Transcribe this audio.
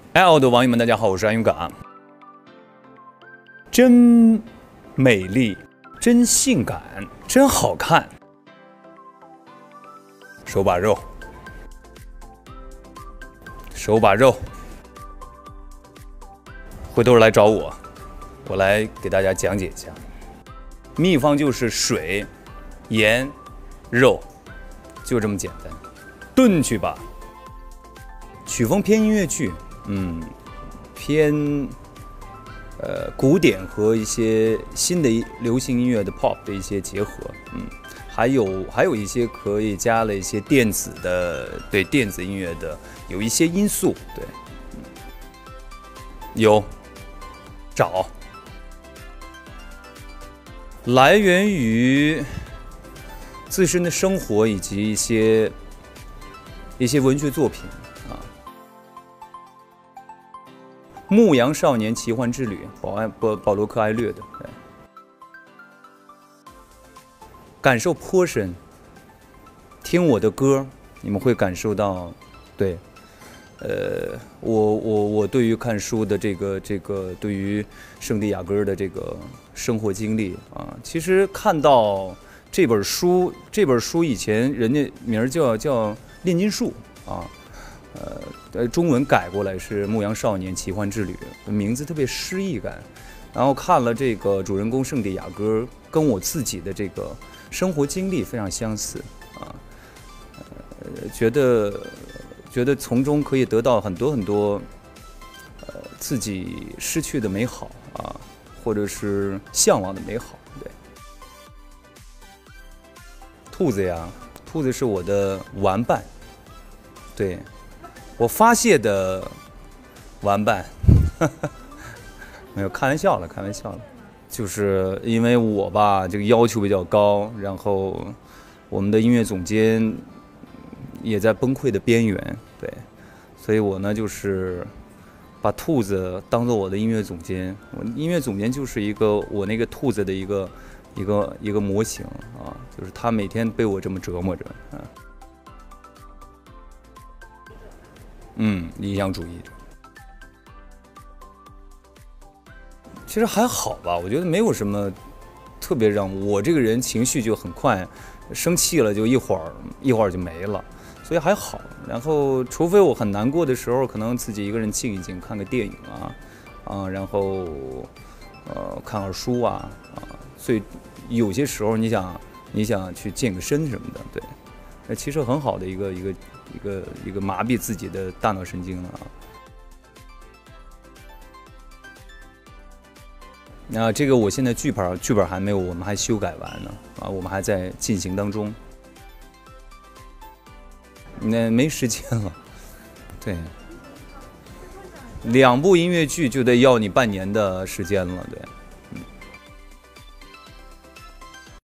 爱奥的网友们，大家好，我是安永感。真美丽，真性感，真好看。手把肉，手把肉，回头来找我，我来给大家讲解一下。秘方就是水、盐、肉，就这么简单。炖去吧。曲风偏音乐剧，偏古典和一些新的流行音乐的 pop 的一些结合，还有一些可以加了一些电子的，对电子音乐的有一些因素，对，有找来源于自身的生活以及一些文学作品啊。《牧羊少年奇幻之旅》，保罗·柯艾略的，感受颇深。听我的歌，你们会感受到，对，我对于看书的这个对于圣地亚哥的这个生活经历啊，其实看到这本书以前人家名儿叫炼金术啊。中文改过来是《牧羊少年奇幻之旅》，名字特别诗意感。然后看了这个主人公圣地亚哥，跟我自己的这个生活经历非常相似啊，觉得从中可以得到很多自己失去的美好啊，或者是向往的美好。对，兔子呀，兔子是我的玩伴，对。我发泄的玩伴，没有开玩笑了，就是因为我吧，这个要求比较高，然后我们的音乐总监也在崩溃的边缘，对，所以我呢就是把兔子当做我的音乐总监，我音乐总监就是我那个兔子的一个模型啊，就是他每天被我这么折磨着啊。理想主义者，其实还好吧，我觉得没有什么特别让我这个人情绪就很快，生气了就一会儿就没了，所以还好。然后除非我很难过的时候，可能自己一个人静一静，看个电影然后看会书所以有些时候你想去健个身什么的，对，那其实很好的一个麻痹自己的大脑神经了啊。那这个我现在剧本还没有，我们还修改完呢我们还在进行当中。那没时间了，对，2部音乐剧就得要你半年的时间了，对。